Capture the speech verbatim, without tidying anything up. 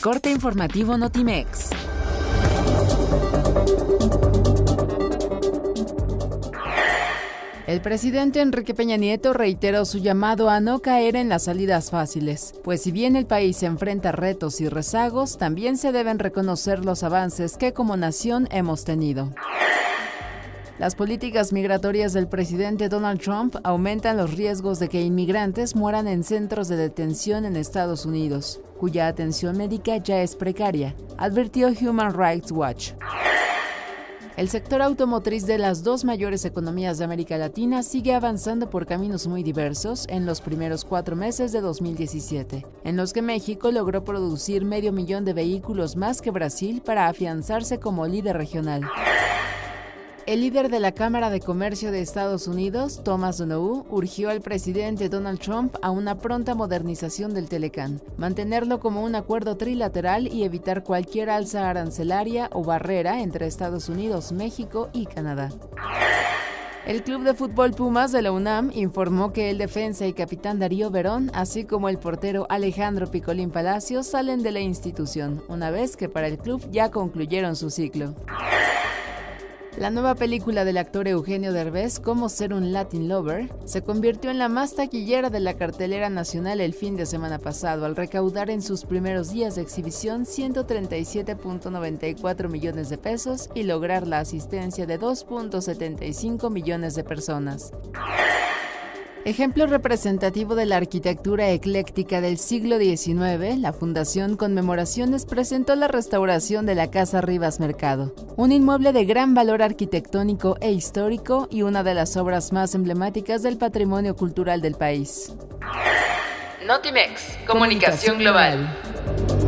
Corte informativo Notimex. El presidente Enrique Peña Nieto reiteró su llamado a no caer en las salidas fáciles, pues si bien el país enfrenta retos y rezagos, también se deben reconocer los avances que como nación hemos tenido. Las políticas migratorias del presidente Donald Trump aumentan los riesgos de que inmigrantes mueran en centros de detención en Estados Unidos, cuya atención médica ya es precaria, advirtió Human Rights Watch. El sector automotriz de las dos mayores economías de América Latina sigue avanzando por caminos muy diversos en los primeros cuatro meses de dos mil diecisiete, en los que México logró producir medio millón de vehículos más que Brasil para afianzarse como líder regional. El líder de la Cámara de Comercio de Estados Unidos, Thomas Donohue, urgió al presidente Donald Trump a una pronta modernización del Telecán, mantenerlo como un acuerdo trilateral y evitar cualquier alza arancelaria o barrera entre Estados Unidos, México y Canadá. El Club de Fútbol Pumas de la UNAM informó que el defensa y capitán Darío Verón, así como el portero Alejandro Picolín Palacios, salen de la institución, una vez que para el club ya concluyeron su ciclo. La nueva película del actor Eugenio Derbez, Cómo ser un Latin Lover, se convirtió en la más taquillera de la cartelera nacional el fin de semana pasado, al recaudar en sus primeros días de exhibición ciento treinta y siete punto noventa y cuatro millones de pesos y lograr la asistencia de dos punto setenta y cinco millones de personas. Ejemplo representativo de la arquitectura ecléctica del siglo diecinueve, la Fundación Conmemoraciones presentó la restauración de la Casa Rivas Mercado, un inmueble de gran valor arquitectónico e histórico y una de las obras más emblemáticas del patrimonio cultural del país. Notimex, comunicación global.